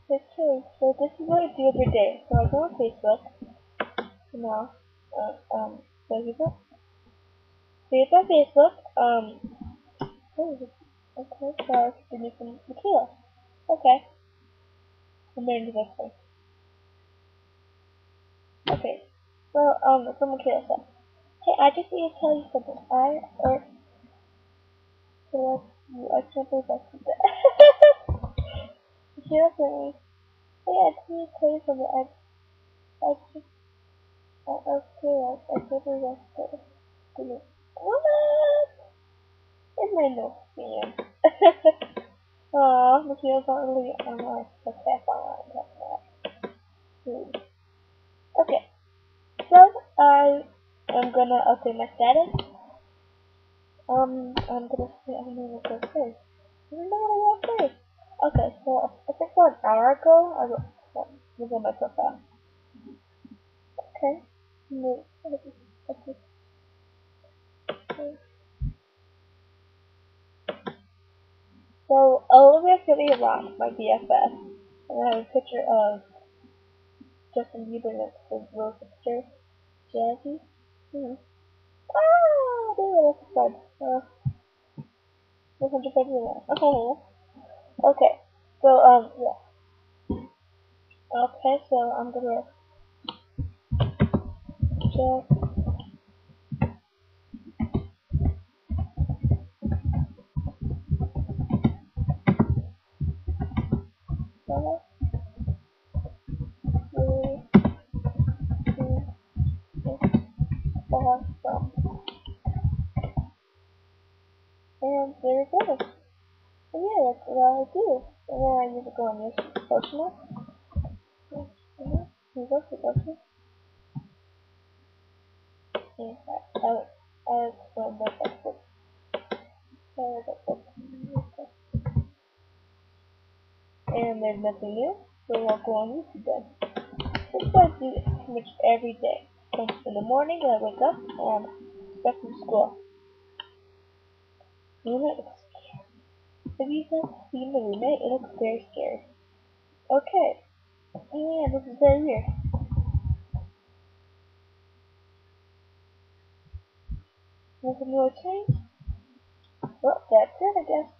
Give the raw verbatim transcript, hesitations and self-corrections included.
Okay, so this is what I do every day. So I go on Facebook, you know, uh, um, Facebook. So it's on Facebook, um, what is it? Okay, so I should do some Makila. Okay, I'm ready to this one. Okay, so, um, so Makila said, hey, I just need to tell you something. I, or, so you, I can't believe I said that. She asked me, hey, I just need to tell you something. I, I just, I, okay, I, I can't believe I said that. What? It made no sense. Aw, Michaela's not really online. Okay, online. That's not. Okay, so I am gonna update my status. Um, I'm gonna say, I don't know what to say. I don't know what I want to say. Okay, so I think about an hour ago, I was was on my profile. Okay. No, okay. So, Olivia City Rock, my B F F, and I have a picture of Justin Bieber next to his little sister, Jazzy. Hmm. Ah, they were like fun. Uh, one hundred fifty-one. Oh. Okay. So, um, yeah. Okay, so I'm gonna check. Uh, three, two, six, five, seven. And there we go. So yeah, that's what I do. And then I need to go on this social. Mm-hmm. Here you go, social. Yeah, I, I, I explained that that's it. So that's it. And there's nothing new, so we'll go on YouTube then. This is what I do pretty much every day. So in the morning when I wake up and start from school. Roommate looks scary. Have you guys seen the roommate? It looks very scary. Okay. And this is very weird. Nothing more change? Well, that's it, I guess.